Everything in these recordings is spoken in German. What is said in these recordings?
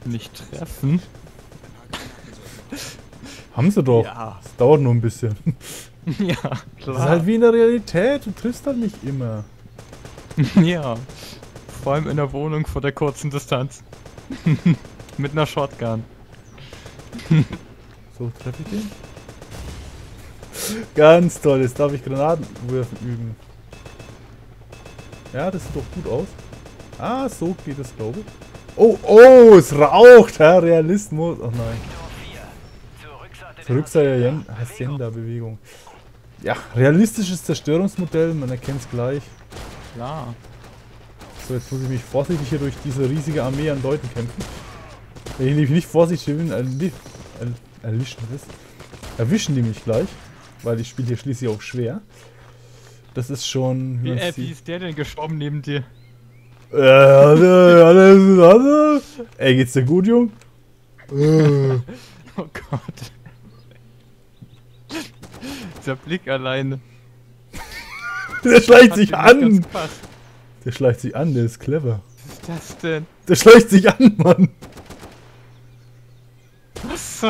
nicht treffen. Haben sie doch. Ja. Es dauert nur ein bisschen. Ja, Das ist klar. halt wie in der Realität. Du triffst halt nicht immer. Ja. Vor allem in der Wohnung vor der kurzen Distanz. Mit einer Shotgun. So, treffe ich den? Ganz toll. Jetzt darf ich Granatenwerfen üben. Ja, das sieht doch gut aus. Ah, so geht es, glaube ich. Oh, oh, es raucht, Herr Realismus. Ach nein. Hacienda-Bewegung. Ja, realistisches Zerstörungsmodell, man erkennt es gleich. Klar. So, jetzt muss ich mich vorsichtig hier durch diese riesige Armee an Leuten kämpfen. Wenn ich nämlich nicht vorsichtig bin, erwischen die mich gleich. Weil ich spiele hier schließlich auch schwer. Das ist schon... Wie ist der denn gestorben neben dir? Ey, geht's dir gut, Jung? Oh Gott. Dieser Blick alleine. Der schleicht Hat sich mir nicht an! ganz gepasst. Der schleicht sich an, der ist clever. Was ist das denn? Der schleicht sich an, Mann! Was?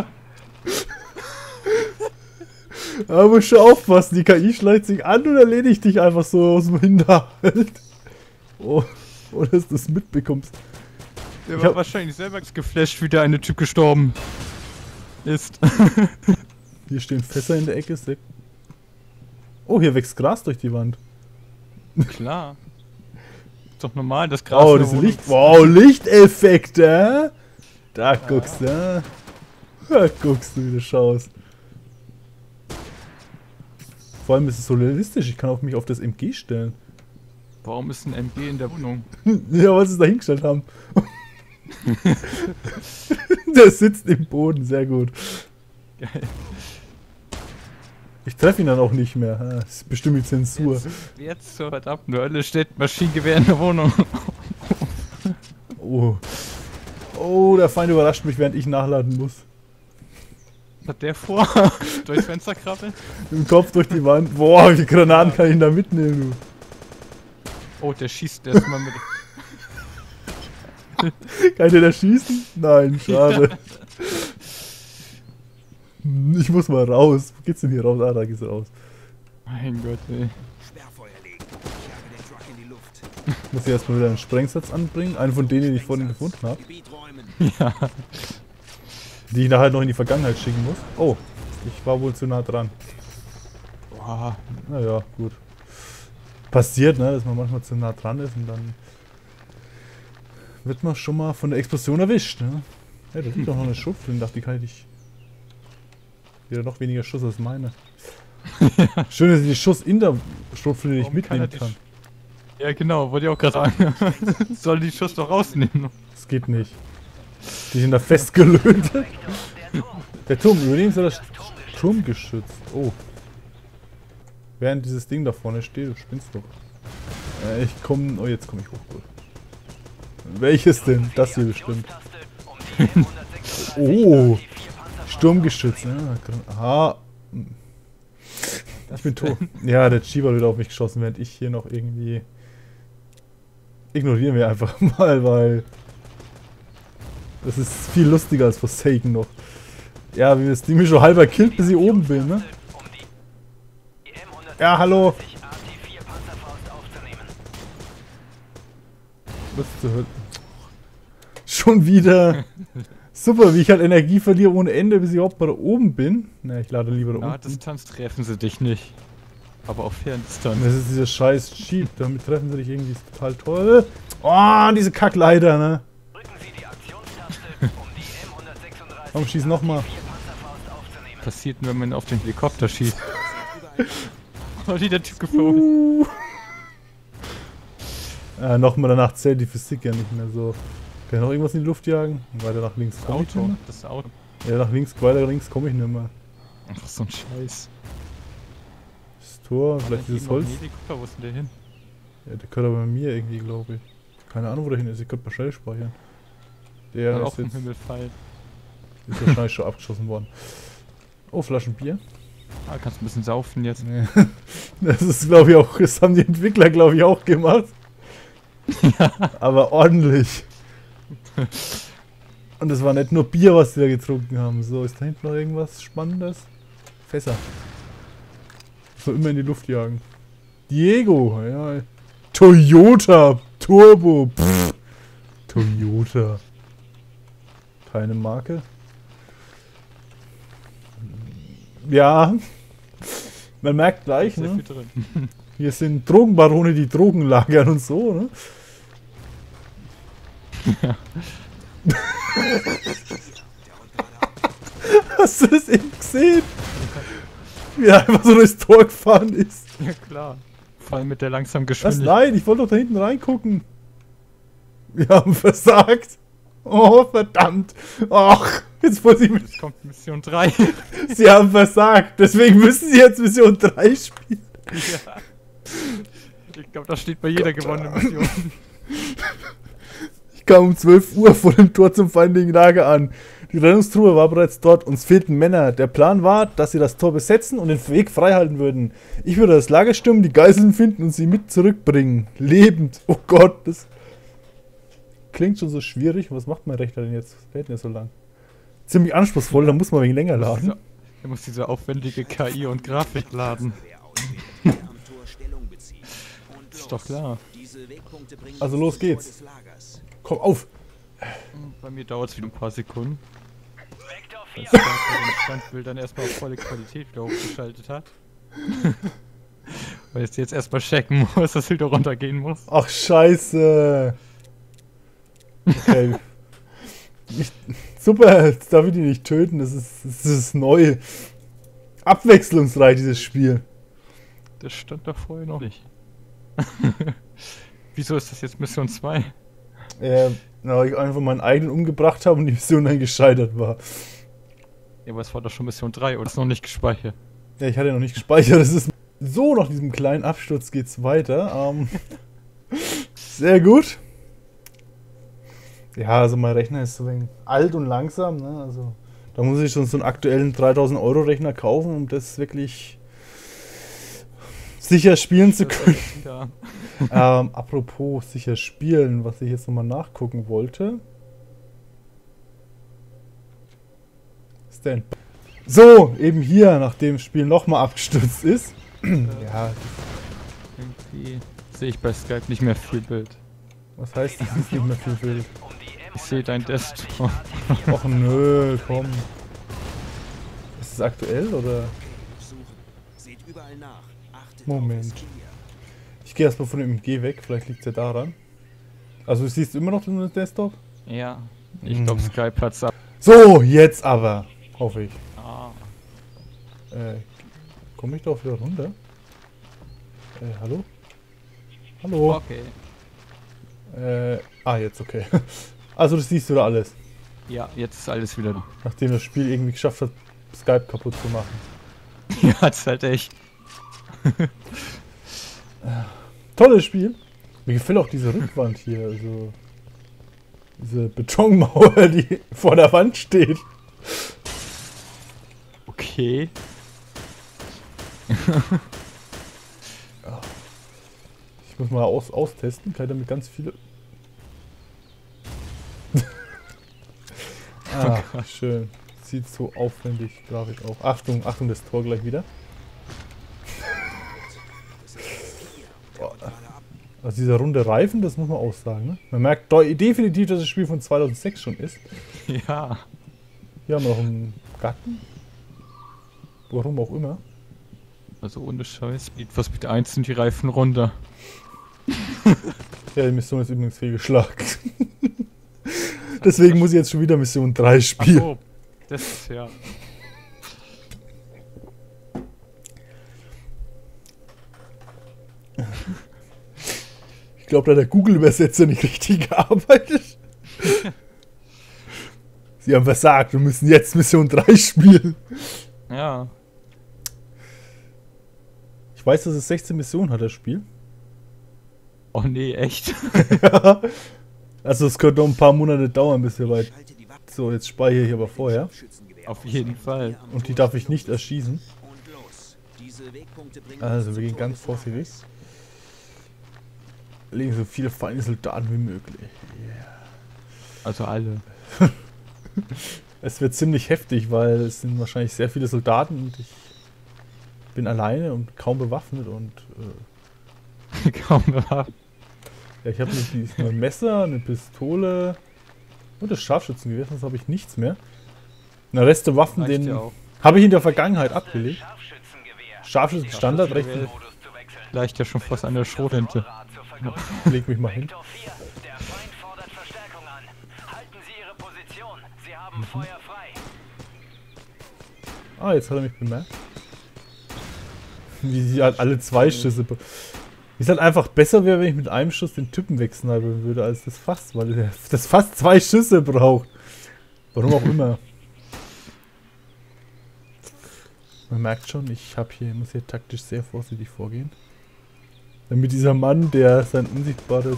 Aber musst schon aufpassen, die KI schleicht sich an und erledigt dich einfach so aus dem Hinterhalt. Oh, oder dass du es mitbekommst. Der war wahrscheinlich selber geflasht, wie der eine Typ gestorben ist. Hier stehen Fässer in der Ecke. Oh, hier wächst Gras durch die Wand. Klar. Ist doch normal, das Gras. Oh, in der das Wohnung Licht. Wow, Lichteffekte! Da guckst du, da guckst du, wie du schaust. Vor allem ist es so realistisch, ich kann auch mich auf das MG stellen. Warum ist ein MG in der Wohnung? Ja, weil sie es da hingestellt haben. Der sitzt im Boden, sehr gut. Geil. Ich treffe ihn dann auch nicht mehr. Das ist bestimmt die Zensur. Jetzt zur verdammten Hölle steht Maschinengewehr in der Wohnung. Oh. Oh, der Feind überrascht mich, während ich nachladen muss. Was hat der vor? Durchs Fenster krabbeln? Im Kopf durch die Wand. Boah, wie viele Granaten kann ich denn da mitnehmen, du? Oh, der schießt erstmal mit. Kann der da schießen? Nein, schade. Ich muss mal raus. Wo geht's denn hier raus? Ah, da geht's raus. Mein Gott, ey. Muss ich erstmal wieder einen Sprengsatz anbringen. Einen von denen, die ich vorhin gefunden habe. Ja. Die ich nachher noch in die Vergangenheit schicken muss. Oh, ich war wohl zu nah dran. Boah. Naja, gut. Passiert, ne, dass man manchmal zu nah dran ist und dann wird man schon mal von der Explosion erwischt, ne? Ja, da liegt doch noch eine Schrotflinte, dachte ich, kann ich nicht. Wieder noch weniger Schuss als meine. Schön, dass ich die Schuss in der Schrotflinte nicht mitnehmen kann. Ja, genau, wollte ich auch gerade sagen. Soll die Schuss doch rausnehmen. Das geht nicht. Die sind da festgelötet. Der Turm, übernehmen soll das Turmgeschütz. Oh. Während dieses Ding da vorne steht, du spinnst doch. Ich komm. Oh, jetzt komme ich hoch. Gut. Welches denn? Das hier bestimmt. Oh. Sturmgeschütz. Ja, aha. Ich bin tot. Ja, der Chiba hat wieder auf mich geschossen, während ich hier noch irgendwie... Ignorieren wir einfach mal, weil... Das ist viel lustiger als Forsaken noch. Ja, wie das Ding mich schon halber killt, bis ich oben bin, ne? Ja, hallo! Was zur Hölle? Schon wieder! Super, wie ich halt Energie verliere ohne Ende, bis ich überhaupt mal da oben bin. Na, ich lade lieber da Na, unten. Distanz treffen sie dich nicht. Aber auf Ferndistanz. Das ist dieser scheiß Jeep, damit treffen sie dich irgendwie, ist total toll. Oh, diese Kackleiter, ne? Komm, schieß nochmal. Was passiert denn, wenn man auf den Helikopter schießt? Oh, der Typ geflogen. Nochmal, danach zählt die Physik ja nicht mehr so. Kann ich noch irgendwas in die Luft jagen? Weiter nach links Das komme ich nicht Auto. mehr. Das Auto. Ja, nach links, weiter links komme ich nicht mehr. Ach, so ein Scheiß. Das Tor, vielleicht dieses Holz. Helikopter, wo ist denn der hin? Ja, der gehört aber bei mir irgendwie, glaube ich. Keine Ahnung, wo der hin ist. Ich könnte mal schnell speichern. Der Auf ist den jetzt Himmel fallen. ist wahrscheinlich schon abgeschossen worden. Oh, Flaschen Bier. Ah, kannst ein bisschen saufen jetzt. Nee. Das ist, glaube ich, auch. Das haben die Entwickler, glaube ich, auch gemacht. Ja. Aber ordentlich. Und es war nicht nur Bier, was wir getrunken haben. So, ist da hinten noch irgendwas Spannendes? Fässer. So immer in die Luft jagen. Diego, ja. Toyota Turbo. Pff. Toyota. Keine Marke. Ja. Man merkt gleich, Sehr ne? viel drin. Hier sind Drogenbarone, die Drogen lagern und so, ne? Ja. Hast du das eben gesehen? Wie er einfach so durchs Tor gefahren ist. Ja klar. Vor allem mit der langsamen Was? Geschwindigkeit. Nein, ich wollte doch da hinten reingucken. Wir haben versagt. Oh, verdammt. Ach, jetzt muss ich mich... Jetzt kommt Mission 3. Sie haben versagt. Deswegen müssen Sie jetzt Mission 3 spielen. Ja. Ich glaube, das steht bei jeder gewonnenen Mission. Ich kam um 12 Uhr vor dem Tor zum feindlichen Lager an. Die Rettungstruppe war bereits dort. Uns fehlten Männer. Der Plan war, dass sie das Tor besetzen und den Weg freihalten würden. Ich würde das Lager stürmen, die Geiseln finden und sie mit zurückbringen. Lebend. Oh Gott, das klingt schon so schwierig. Was macht mein Rechner denn jetzt? Das hält nicht so lang. Ziemlich anspruchsvoll, da muss man wegen länger laden. Er muss diese aufwendige KI und Grafik laden. Ist doch klar. Also los geht's. Komm auf. Bei mir dauert es wieder ein paar Sekunden. Weil Skype bei den Standbildern erstmal auf volle Qualität wieder hochgeschaltet hat. Weil es jetzt erstmal checken muss, dass es wieder runtergehen muss. Ach scheiße. Okay. Super, jetzt darf ich die nicht töten. Das ist neu. Abwechslungsreich, dieses Spiel. Das stand da vorher noch nicht. Wieso ist das jetzt Mission 2? Weil ich einfach meinen eigenen umgebracht habe und die Mission dann gescheitert war. Ja, aber es war doch schon Mission 3 und ist noch nicht gespeichert. Ja, ich hatte noch nicht gespeichert. Es ist so, nach diesem kleinen Absturz geht's weiter. Sehr gut. Ja, also mein Rechner ist so ein wenig alt und langsam. Ne? Also, da muss ich schon so einen aktuellen 3000 Euro Rechner kaufen, um das wirklich sicher spielen zu können. Ja. Apropos sicher spielen, was ich jetzt nochmal nachgucken wollte. Was ist denn? So, eben hier, nachdem das Spiel nochmal abgestürzt ist. Ja, Irgendwie sehe ich bei Skype nicht mehr viel Bild. was heißt, es ist nicht mehr viel Bild? Ich sehe dein Desktop. Och nö, komm. Ist es aktuell oder? Moment. Ich gehe erstmal von dem MG weg, vielleicht liegt es ja daran. Also du siehst immer noch den Desktop? Ja, ich glaube Skype hat's ab. So, jetzt aber. Hoffe ich. Ah, Komme ich da auch wieder runter? Hallo? Hallo? okay. Jetzt okay. Also das siehst du da alles. Ja, jetzt ist alles wieder. Nachdem das Spiel irgendwie geschafft hat, Skype kaputt zu machen. Ja, hat's halt echt. Tolles Spiel. Mir gefällt auch diese Rückwand hier. Also diese Betonmauer, die vor der Wand steht. Okay. Ich muss mal austesten. Kann ich damit ganz viele... Schön. Sieht so aufwendig, Grafik auch. Achtung, Achtung, das Tor gleich wieder. Also dieser runde Reifen, das muss man auch sagen. Ne? Man merkt definitiv, dass das Spiel von 2006 schon ist. Ja. Hier haben wir noch einen Garten. Warum auch immer. Also ohne Scheiß. Was mit 1 sind die Reifen runter. Ja, die Mission ist übrigens fehlgeschlagen. Deswegen muss ich jetzt schon wieder Mission 3 spielen. Ach so, das ist ja. Ich glaube, da hat der Google-Übersetzer nicht richtig gearbeitet. Sie haben versagt, wir müssen jetzt Mission 3 spielen. Ja. Ich weiß, dass es 16 Missionen hat, das Spiel. Oh nee, echt? Also es könnte noch ein paar Monate dauern, bis wir weit... So, jetzt speichere ich aber vorher. Auf jeden Fall. Und die darf ich nicht erschießen. Also wir gehen ganz vorsichtig. Legen so viele feinde Soldaten wie möglich. Yeah. Also alle. Es wird ziemlich heftig, weil es sind wahrscheinlich sehr viele Soldaten und ich bin alleine und kaum bewaffnet und Kaum bewaffnet. ja, ich habe nur ein Messer, eine Pistole und das Scharfschützengewehr, sonst habe ich nichts mehr. Und der Rest der Waffen, Reicht den ja auch. habe ich in der Vergangenheit abgelegt. Scharfschützen Standard recht. Leicht ja schon fast an der Schrotflinte. Leg mich mal hin. Der Feind fordert Verstärkung an. Halten Sie Ihre Position. Sie haben Feuer frei. Ah, jetzt hat er mich bemerkt. Wie sie halt alle 2 Schüsse. Wie es halt einfach besser wäre, wenn ich mit einem Schuss den Typen wegsnipern würde, als das Fass, weil das Fass 2 Schüsse braucht. Warum auch immer. Man merkt schon, muss hier taktisch sehr vorsichtig vorgehen. Damit dieser Mann, der sein unsichtbares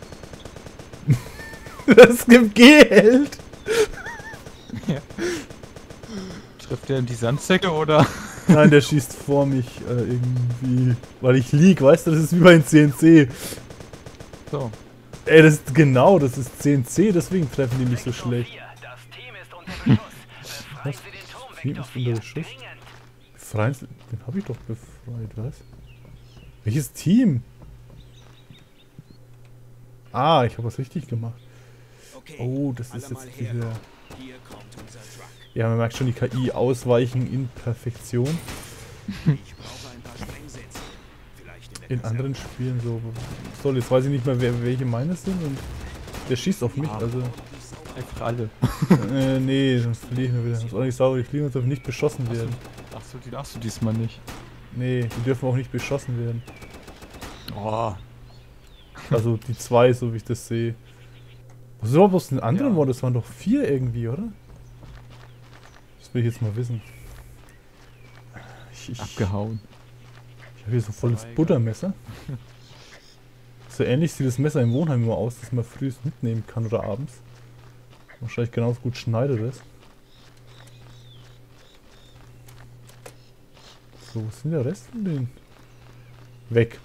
das gibt Geld! Ja. Trifft der in die Sandsäcke oder? Nein, der schießt vor mich irgendwie, weil ich lieg, weißt du, das ist wie bei CNC. So. Ey, das ist CNC, deswegen treffen die mich so schlecht. Das Team ist unter Beschuss. Befreien Was? Sie den Turm, Team Vektor ist 4. unter Beschuss? Dringend. Befreien Sie, den habe ich doch befreit, was? Welches Team? Ah, ich habe was richtig gemacht. Oh, das ist jetzt diese... Hier kommt unser Truck. Ja, man merkt schon die KI ausweichen in Perfektion. Ich brauche ein paar Sprengsätze. Vielleicht in der In anderen Spielen so... So, jetzt weiß ich nicht mehr, welche meine sind und... Der schießt auf mich, also... Einfach alle. Nee, sonst verliere ich mir wieder. Das ist auch nicht sauber, die Fliegen dürfen nicht beschossen werden. Achso, die darfst du diesmal nicht. Nee, die dürfen auch nicht beschossen werden. Oh. Also die 2, so wie ich das sehe. Was ist überhaupt aus den anderen Ja. waren? Das waren doch 4 irgendwie, oder? Das will ich jetzt mal wissen. Ich Abgehauen. habe hier so volles Buttermesser. So ähnlich sieht das Messer im Wohnheim immer aus, das man früh mitnehmen kann oder abends. Wahrscheinlich genauso gut schneidet es. So, wo sind der Rest von denen? Weg.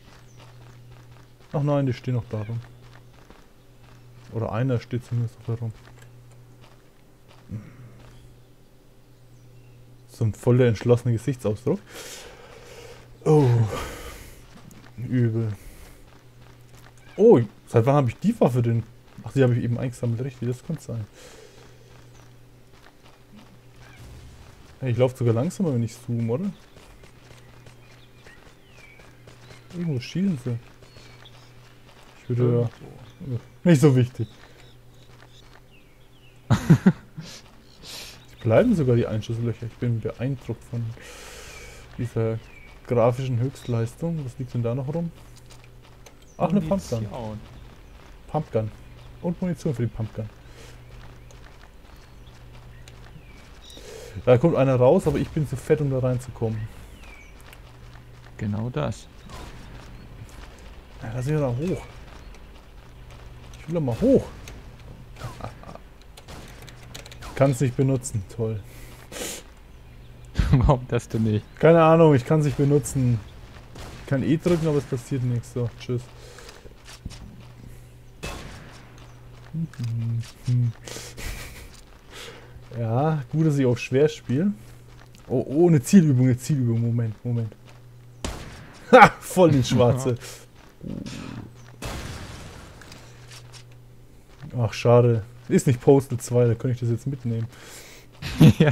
Ach nein, die stehen noch da rum. Oder einer steht zumindest noch da rum. So ein voller entschlossener Gesichtsausdruck. Oh. Übel. Oh, seit wann habe ich die Waffe denn? Ach, die habe ich eben eingesammelt, richtig, das könnte sein. Hey, ich laufe sogar langsamer, wenn ich zoome, oder? Irgendwo schießen sie. Ich würde ja... Nicht so wichtig. Es bleiben sogar die Einschusslöcher. Ich bin beeindruckt von dieser grafischen Höchstleistung. Was liegt denn da noch rum? Ach, eine Pumpgun. Munition. Pumpgun. Und Munition für die Pumpgun. Da kommt einer raus, aber ich bin zu fett, um da reinzukommen. Genau das. Ja, da sind wir da hoch. Ich will doch mal hoch. Kann es nicht benutzen. Toll. Warum das denn nicht? Keine Ahnung, ich kann es nicht benutzen. Ich kann E drücken, aber es passiert nichts. So, tschüss. Ja, gut, dass ich auf schwer spiele. Oh, oh, eine Zielübung, eine Zielübung. Moment, Moment. Ha, voll ins Schwarze. Ach, schade. Ist nicht Postal 2, da könnte ich das jetzt mitnehmen. Ja.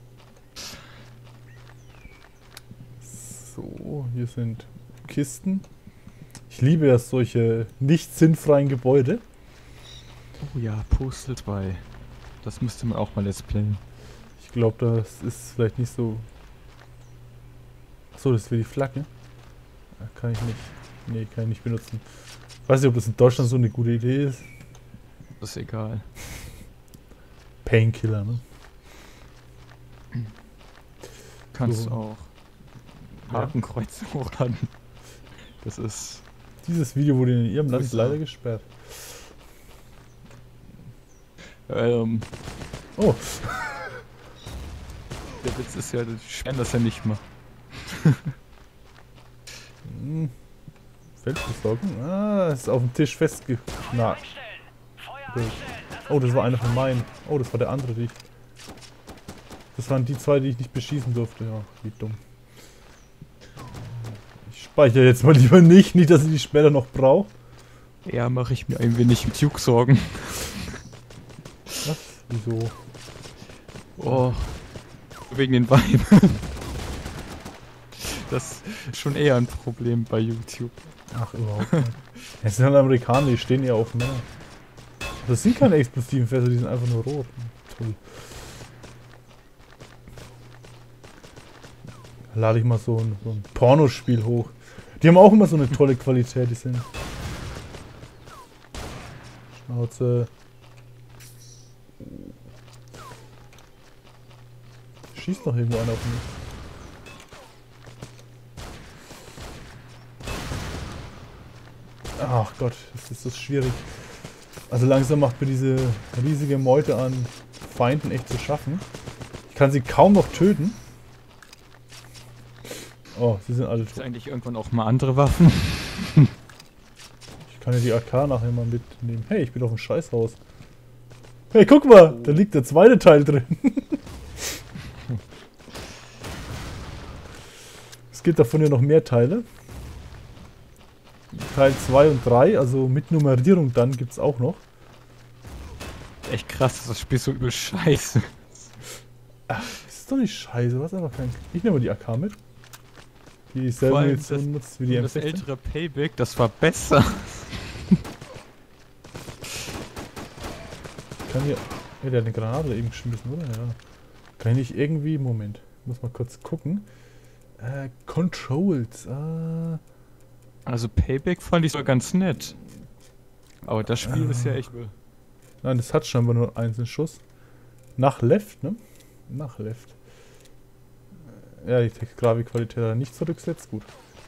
So, hier sind Kisten. Ich liebe ja solche nicht sinnfreien Gebäude. Oh ja, Postal 2. Das müsste man auch mal let's playen. Ich glaube, das ist vielleicht nicht so... Achso, das ist für die Flagge. Ja, kann ich nicht. Nee, kann ich nicht benutzen. Ich weiß nicht, ob das in Deutschland so eine gute Idee ist. Das ist egal. Painkiller, ne? Kannst So. auch Ja. Hakenkreuz hochladen. Das ist... Dieses Video wurde in ihrem Land Grüße. leider gesperrt. Oh, Der Witz ist ja, die sperren das ja nicht mal. Feldversorgung? Ah, ist auf dem Tisch festgeknackt. Einstellen. Feuer einstellen. Das Oh, das war einer von meinen. Oh, das war der andere, die ich... Das waren die zwei, die ich nicht beschießen durfte. Ja, wie dumm. Ich speichere jetzt mal lieber nicht, dass ich die später noch brauche. Ja, mache ich mir ein wenig mit Duke Sorgen. Was? Wieso? Oh, wegen den Weinen. Das ist schon eher ein Problem bei YouTube. Ach, überhaupt nicht. Es sind halt Amerikaner, die stehen eher auf Männer. Das sind keine explosiven Fässer, die sind einfach nur rot. Toll. Lade ich mal so ein Pornospiel hoch. Die haben auch immer so eine tolle Qualität, die sind. Schnauze. Schießt noch irgendwo einer auf mich. Ach Gott, das ist so schwierig. Also langsam macht mir diese riesige Meute an Feinden echt zu schaffen. Ich kann sie kaum noch töten. Oh, sie sind alle Gibt es tot. eigentlich irgendwann auch mal andere Waffen? Ich kann ja die AK nachher mal mitnehmen. Hey, ich bin auf dem Scheißhaus. Hey, guck mal, da liegt der zweite Teil drin. Es gibt davon ja noch mehr Teile. Teil 2 und 3, also mit Nummerierung dann gibt's auch noch. Echt krass, dass das Spiel so übel scheiße. Ach, das ist doch nicht scheiße, was einfach kein... Ich nehme mal die AK mit. Die Vor dieselbe allem Munition nutzt wie die Das M16. ältere Payback, das war besser. Kann hier... Ja, der hat eine Granate eben geschmissen, oder? Ja. Kann ich nicht irgendwie... Moment. Muss mal kurz gucken. Controls. Also Payback fand ich sogar ganz nett. Aber das Spiel ist ja echt... Nein, das hat scheinbar nur einen Schuss. Nach Left, ne? Nach Left. Ja, die Grafikqualität hat er nicht zurücksetzt. Gut.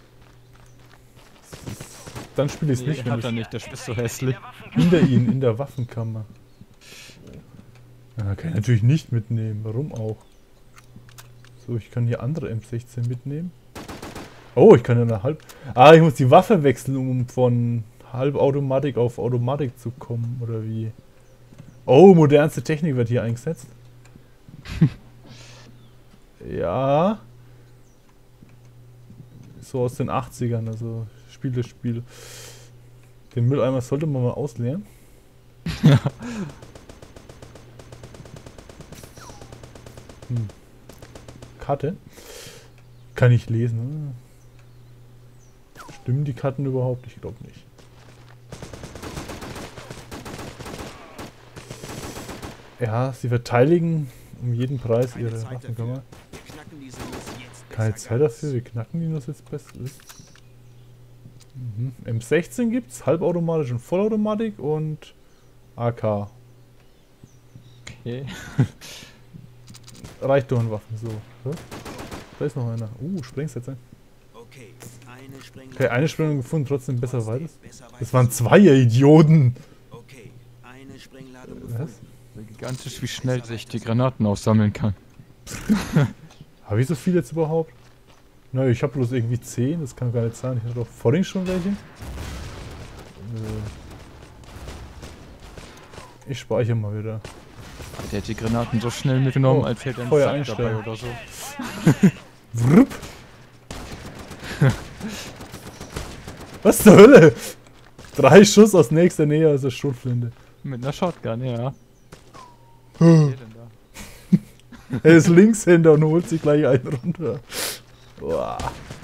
Dann spiele ich es nicht, wenn hat er ich nicht, der Spiel ist so hässlich. hinter ihn in der Waffenkammer. Ja, kann ich natürlich nicht mitnehmen. Warum auch? So, ich kann hier andere M16 mitnehmen. Oh, ich kann ja eine halb... Ah, ich muss die Waffe wechseln, um von Halbautomatik auf Automatik zu kommen, oder wie? Oh, modernste Technik wird hier eingesetzt. Ja. So aus den 80ern, also Spiel. Den Mülleimer sollte man mal ausleeren. Karte. Kann ich lesen, ne? Stimmen die Karten überhaupt? Ich glaube nicht. Ja, sie verteidigen um jeden Preis ihre Waffenkammer. Keine Zeit dafür, wir knacken die, was jetzt besser ist. M16 gibt's, halbautomatisch und Vollautomatik und AK. Okay. Reichtornwaffen, so. Ja? Da ist noch einer. Sprengsätze. Okay, eine Sprengung gefunden, trotzdem besser weiter. Das waren zwei, ihr Idioten! Okay, eine Sprengladung Was? Gigantisch, wie schnell sich die Granaten aufsammeln kann. Habe ich so viel jetzt überhaupt? Naja, ich habe bloß irgendwie 10, das kann gar nicht sein. Ich hatte doch vorhin schon welche. Ich speichere mal wieder. Der hat die Granaten so schnell mitgenommen, Oh, als hätte er einen Feuer Sack einstellen. dabei oder so. Wrupp. Was zur Hölle? 3 Schuss aus nächster Nähe aus der Schrotflinte. Mit einer Shotgun, ja. Was ist der denn da? Er ist Linkshänder und holt sich gleich einen runter. Boah.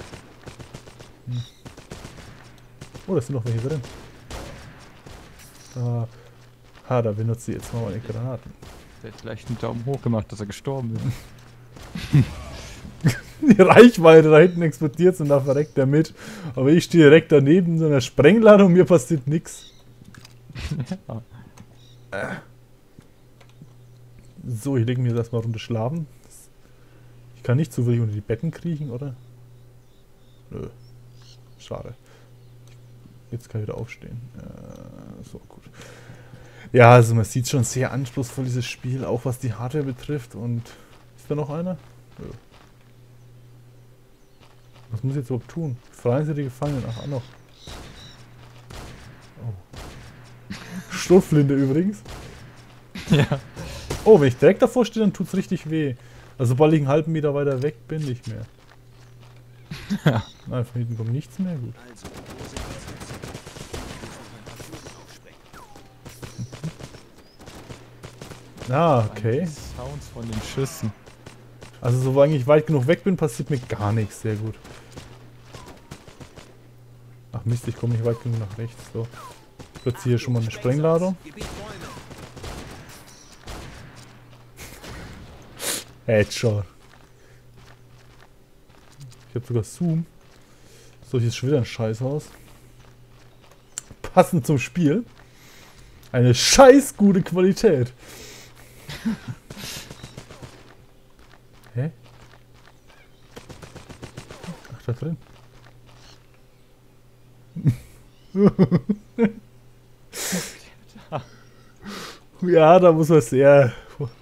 Oh, da sind noch welche drin. Da benutzt sie jetzt mal meine Granaten. Der hat gleich einen Daumen hoch gemacht, dass er gestorben ist. Die Reichweite da hinten explodiert und da verreckt er mit. Aber ich stehe direkt daneben so einer Sprengladung und mir passiert nichts. So, ich lege mir das mal runter schlafen. Ich kann nicht zufällig unter die Betten kriechen, oder? Nö. Schade. Jetzt kann ich wieder aufstehen. So, gut. Ja, also man sieht schon sehr anspruchsvoll dieses Spiel, auch was die Hardware betrifft. Und ist da noch einer? Nö. Was muss ich jetzt überhaupt tun? Freien Sie die Gefangenen. Ach, auch noch. Oh. Schrotflinte übrigens. Ja. Oh, wenn ich direkt davor stehe, dann tut's richtig weh. Also sobald ich einen halben Meter weiter weg bin, nicht mehr. Ja. Nein, von hinten kommt nichts mehr. Gut. Also, wo sind die Züge? Ich muss noch ein paar Türen aufsprengen. Ah, okay. Die Sounds von den Schüssen. Also solange ich weit genug weg bin, passiert mir gar nichts. Sehr gut. Ach Mist, ich komme nicht weit genug nach rechts. So. Ich platziere hier schon mal eine Sprengladung. Gebiet Räume. Headshot. Ich habe sogar Zoom. So, hier ist schon wieder ein Scheißhaus. Passend zum Spiel. Eine scheiß gute Qualität. Hä? Ach, da drin. Ja, da muss man sehr...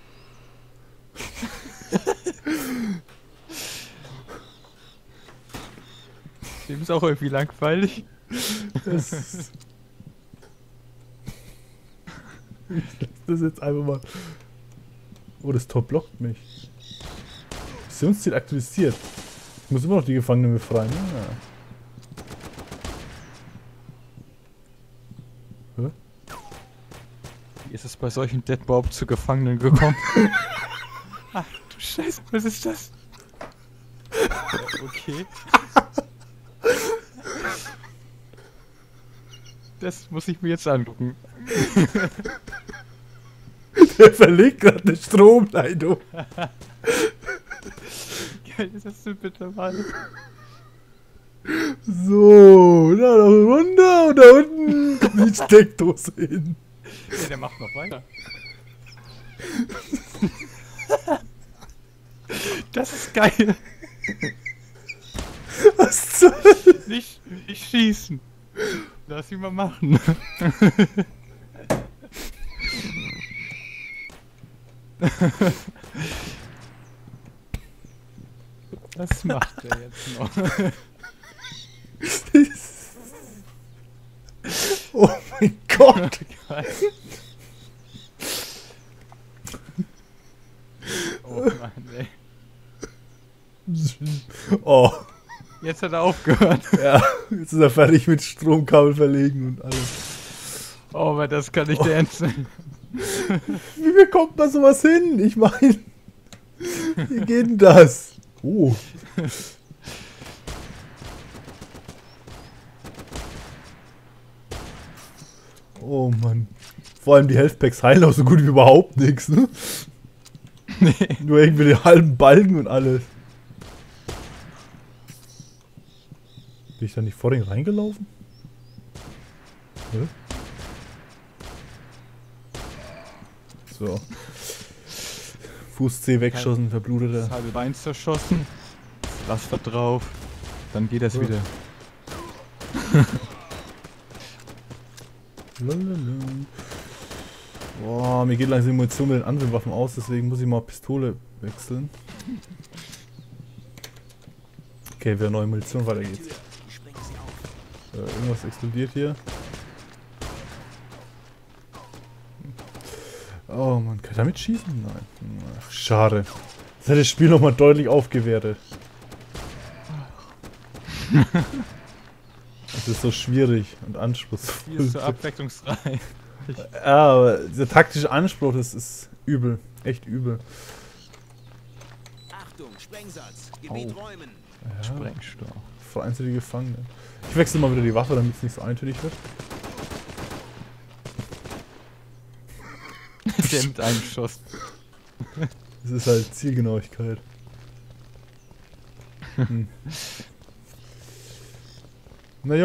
Dem ist auch irgendwie langweilig. Das ich lass das jetzt einfach mal... Oh, das Tor blockt mich. Missionsziel aktualisiert. Ich muss immer noch die Gefangenen befreien. Ja. Hä? Wie ist es bei solchen Deadbob zu Gefangenen gekommen? Ach du Scheiße, was ist das? Okay. Das muss ich mir jetzt angucken. Der verlegt gerade eine Stromleitung. Geil, ist das denn bitte mal? So, da runter und da unten kommt die Steckdose hin. Ja, der macht noch weiter. Das ist geil. Was soll? Nicht schießen. Lass ihn mal machen. Was macht er jetzt noch? Oh mein Gott. Geil. Oh Mann, ey. Oh, Jetzt hat er aufgehört. ja, jetzt ist er fertig mit Stromkabel verlegen und alles. Oh, aber das kann nicht der Ernst sein. Wie bekommt man sowas hin? Ich meine, wie geht denn das? Oh. Oh Mann. Vor allem die Healthpacks heilen auch so gut wie überhaupt nichts, ne? Nee. Nur irgendwie die halben Balken und alles. Bin ich da nicht vor den reingelaufen? Hä? So. Fuß C weggeschossen, verblutet Das er. halbe Bein zerschossen. Pflaster drauf. Dann geht das Ja. wieder. Lalalala. Boah, mir geht langsam die Munition mit den anderen Waffen aus, deswegen muss ich mal Pistole wechseln. Okay, wieder neue Munition, weiter geht's. Ich sprenge sie auf. Irgendwas explodiert hier. Oh man, kann ich damit schießen? Nein. Ach, schade. Das hätte das Spiel nochmal deutlich aufgewertet. Das ist so schwierig und Hier anspruchsvoll. ist so abwechslungsreich. Ja, aber dieser taktische Anspruch, das ist übel. Echt übel. Achtung, Sprengsatz. Gebiet Oh. räumen. Ja, Sprengstoff. vereinzelte Gefangene. Ich wechsle mal wieder die Waffe, damit es nicht so eintönig wird. Der mit einem Schuss. Das ist halt Zielgenauigkeit. Hm.